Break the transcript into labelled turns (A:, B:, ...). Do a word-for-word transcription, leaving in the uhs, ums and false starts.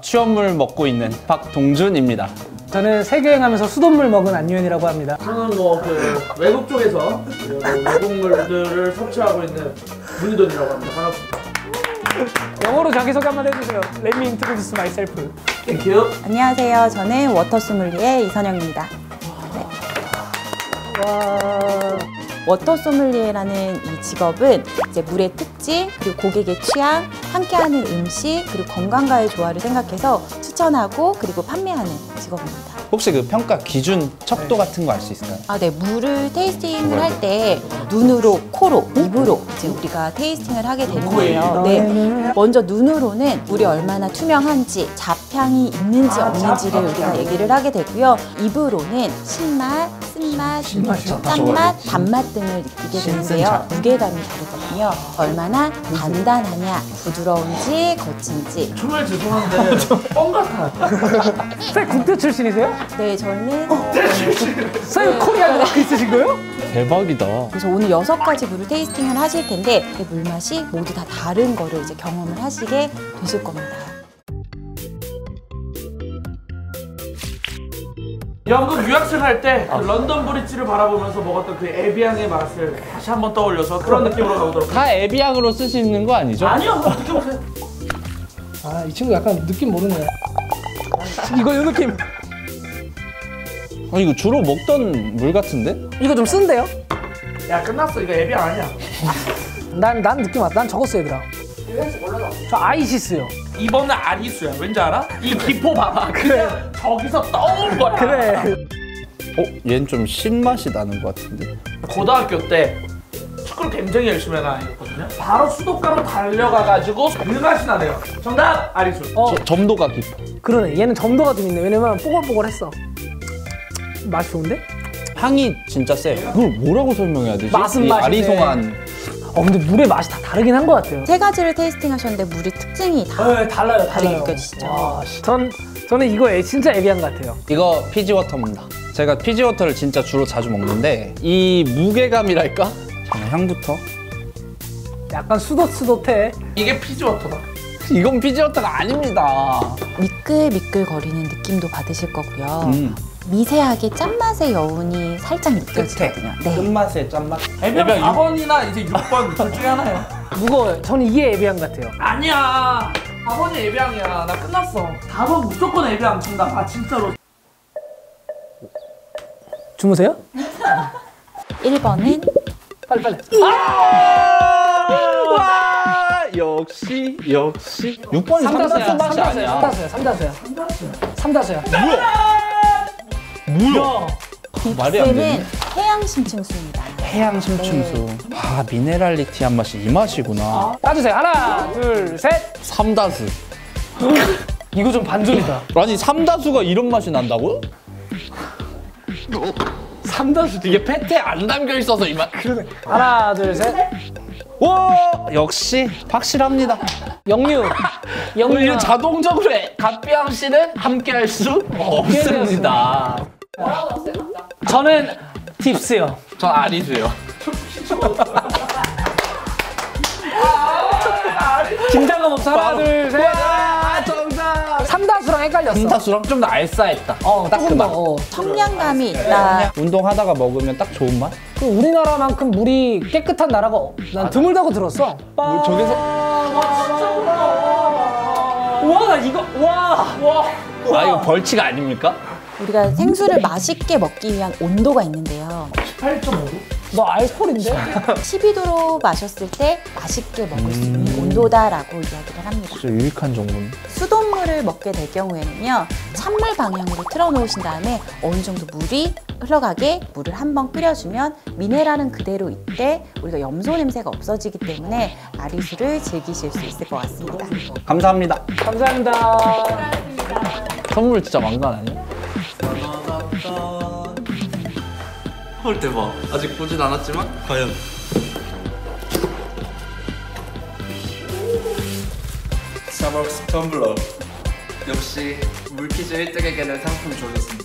A: 취업물 먹고 있는 박동준입니다.
B: 저는 세계여행하면서 수돗물 먹은 안유현이라고 합니다.
C: 저는 뭐 그 외국 쪽에서 외국물들을 섭취하고 있는 문희돈이라고 합니다. 반갑습니다.
B: 영어로 자기소개 한번 해주세요. Let me introduce myself.
C: Thank you.
D: 안녕하세요. 저는 워터 소믈리에 이선영입니다. 네.
B: 와...
D: 워터 소믈리에라는 이 직업은 이제 물의 특징, 그리고 고객의 취향, 함께하는 음식, 그리고 건강과의 조화를 생각해서 추천하고 그리고 판매하는 직업입니다.
A: 혹시 그 평가 기준 척도 같은 거 알 수 있을까요?
D: 아, 네. 물을 테이스팅을 할 때 눈으로, 코로, 입으로 이제 우리가 테이스팅을 하게 되는데요. 네. 먼저 눈으로는 물이 얼마나 투명한지, 잡향이 있는지 없는지를 우리가 얘기를 하게 되고요. 입으로는 신맛, 쓴맛, 짠맛, 단맛 등을 느끼게 되는데요. 무게감이 다르거든요. 얼마나 단단하냐, 부드러운지, 거친지.
C: 정말 죄송한데 뻥 같아.
B: 선생님 국대 출신이세요?
D: 네, 저는
B: 선생님 코리아 마크 있으신 거예요?
A: 대박이다.
D: 그래서 오늘 여섯 가지 물을 테이스팅을 하실 텐데 그 물맛이 모두 다 다른 거를 이제 경험을 하시게 되실 겁니다.
C: 영국 유학생 할 때 그 런던 브릿지를 바라보면서 먹었던 그 에비앙의 맛을 다시 한번 떠올려서 그런 느낌으로 가보도록 하겠습니다.
A: 다 에비앙으로 쓰시는 거 아니죠?
C: 아니요, 한번 느껴보세요.
B: 아, 이 친구 약간 느낌 모르네. 이거 이 느낌.
A: 어, 이거 주로 먹던 물 같은데?
B: 이거 좀 쓴데요?
C: 야, 끝났어. 이거 에비앙 아니야.
B: 난, 난 느낌 왔다. 난 저거 써야 되라. 저 아이시스요.
C: 이번은 아리수야. 왠지 알아? 이 기포 봐봐. 그냥 저기서 떠온 거야.
B: 그래.
A: 어? 얘는 좀 신맛이 나는 것 같은데?
C: 고등학교 때 축구를 굉장히 열심히 하는 아이였거든요. 바로 수도가로 달려가가지고 그 맛이 나네요. 정답! 아리수.
B: 어,
A: 저, 점도가 깊어.
B: 그러네. 얘는 점도가 좀 있네. 왜냐면 뽀글뽀글했어. 맛이 좋은데?
A: 향이 진짜 세. 그걸 뭐라고 설명해야 되지?
B: 맛은
A: 이
B: 맛인데.
A: 아리송한.
B: 어, 근데 물의 맛이 다 다르긴 한 것 같아요.
D: 세 가지를 테이스팅 하셨는데 물의 특징이 다
B: 네, 달라요,
D: 다르게
B: 달라요.
D: 느껴지시죠?
B: 와, 전, 저는 이거 애 진짜 에비앙 같아요.
A: 이거 피지워터입니다. 제가 피지워터를 진짜 주로 자주 먹는데 이 무게감이랄까? 잠깐 향부터.
B: 약간 수도수도해.
C: 이게 피지워터다.
A: 이건 피지워터가 아닙니다.
D: 미끌미끌 거리는 느낌도 받으실 거고요.
A: 음.
D: 미세하게 짠맛의 여운이 살짝 느껴지거든요. 네.
A: 끝맛의 짠맛.
C: 에비앙 사 번이나 이제 육 번 둘 중에 하나예요.
B: 무거워요. 저는 이게 에비앙 같아요.
C: 아니야. 사 번이 에비앙이야. 나 끝났어. 사 번 무조건 에비앙 정답. 아, 진짜로.
B: 주무세요?
D: 일 번은
B: 빨리 빨리.
A: 와, 역시 역시 육 번이 삼다수야.
B: 삼다수야. 삼다수야. 삼다수야. 삼다수야.
A: 뭐야? 말이 안 되네.
D: X는 해양 심층수입니다.
A: 해양 심층수. 아, 미네랄리티한 맛이 이 맛이구나.
B: 따주세요. 하나, 둘, 셋.
A: 삼다수.
B: 이거 좀 반전이다.
A: 아니, 삼다수가 이런 맛이 난다고요?
B: 삼다수.
A: 이게 패트에 안 담겨 있어서 이 맛.
B: 그러네. 하나, 둘, 셋.
A: 와, 역시 확실합니다.
B: 영유. 영유.
A: 우리는 자동적으로 갓비앙 씨는 함께할 수 없습니다.
B: 저는 팁스요.
A: 전 아리수요.
B: 긴장감 없어. 하나, 둘, 셋.
A: 와, 정답.
B: 삼다수랑 헷갈렸어.
A: 삼다수랑 좀 더 알싸했다.
B: 어,
A: 딱 그
B: 조금 더.
A: 맛.
B: 어.
D: 청량감이 있다.
A: 운동하다가 먹으면 딱 좋은 맛?
B: 그 우리나라만큼 물이 깨끗한 나라가 어- 난 드물다고 들었어.
A: 뭐 저기서
B: 와, 나 이거 와. 와.
A: 아, 이거 벌칙 아닙니까?
D: 우리가 생수를 맛있게 먹기 위한 온도가 있는데요.
C: 팔 점 오 도?
B: 너 알코올인데?
D: 십이 도로 마셨을 때 맛있게 먹을 수 있는 온도다라고 이야기를 합니다.
A: 진짜 유익한 정보네.
D: 수돗물을 먹게 될 경우에는요, 찬물 방향으로 틀어놓으신 다음에 어느 정도 물이 흘러가게 물을 한번 끓여주면 미네랄은 그대로 있되 우리가 염소 냄새가 없어지기 때문에 아리수를 즐기실 수 있을 것 같습니다.
A: 감사합니다.
B: 감사합니다.
A: 선물 진짜 왕관 아니야?
E: 헐 대박. 아직 보진 않았지만 과연 스타벅스 텀블러 역시 물퀴즈 일 등에게는 상품이 주어졌습니다.